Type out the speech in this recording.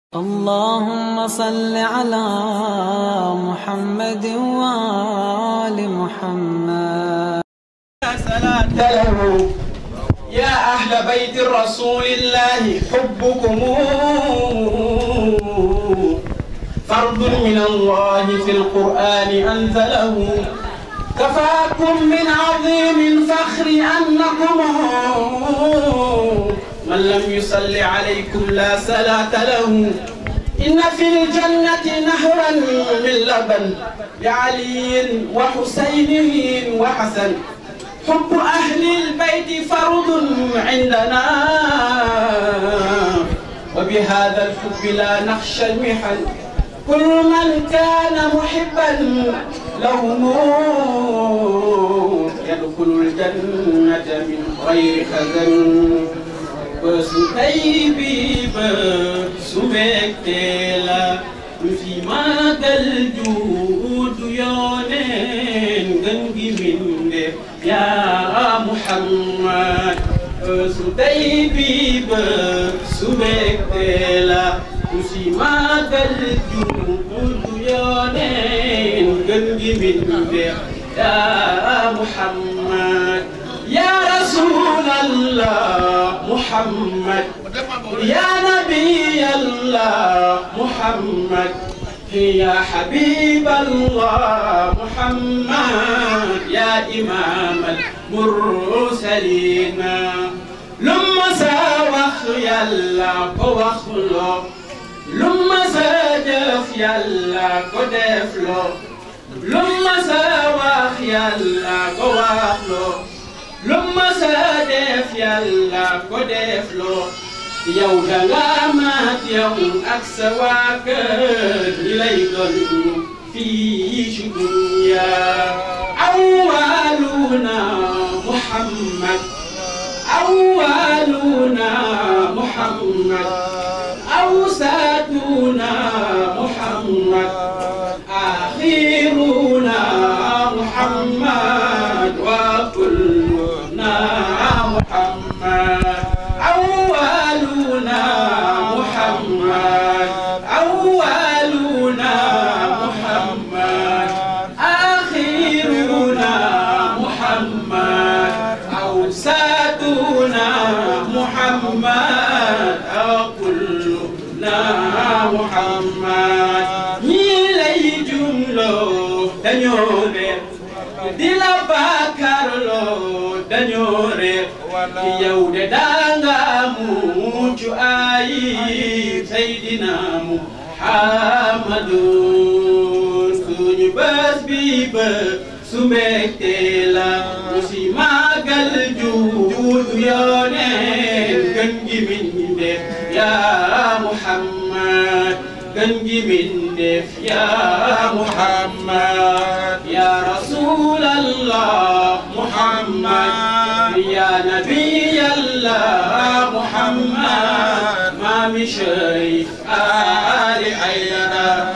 اللهم صل على محمد وآل محمد. صلاة له يا أهل بيت رسول الله حبكم فرض من الله في القرآن أنزله كفاكم من عظيم فخر أنكم من لم يصل عليكم لا صلاة له. إن في الجنة نهرا من لبن لعلي وحسين وحسن حب أهل البيت فرض عندنا وبهذا الحب لا نخشى المحن. كل من كان محبا لهم يدخل الجنة من غير خزن. وسكيبي بسبكتلا في ماغل جود يونين غنغي من يا محمد. وسكيبي بسبكتلا في ماغل جود يونين غنغي من يا محمد. يا رسول الله محمد يا نبي الله محمد يا حبيب الله محمد يا إمام المرسلين. لما ساوخ يلا كوخلو لما سجف يلا كدفلو لما ساوخ يلا كوخلو لما سادف يلا كدفلو يو دلامات يوم أكسواك إليكم في شدنيا. أولنا محمد أولنا محمد أوسادنا محمد آخرنا محمد وكلنا محمد. أولنا محمد أولنا محمد آخرنا محمد أوسادنا محمد وكلنا محمد. ñilay jumlo dañoo réer di la bàkkaarlo dañoo réer yow de danga mucc ayib Seydina Muhammadun suñu bés bi su mbégte la si màggal juddu Yonent gën gi mbindéef yaa Muhammad gën gi mbindéef yaa Muhammad. ya Rasulallah Muhammad ya Nabiyallah Muhammad maami Cherif Ali Aidara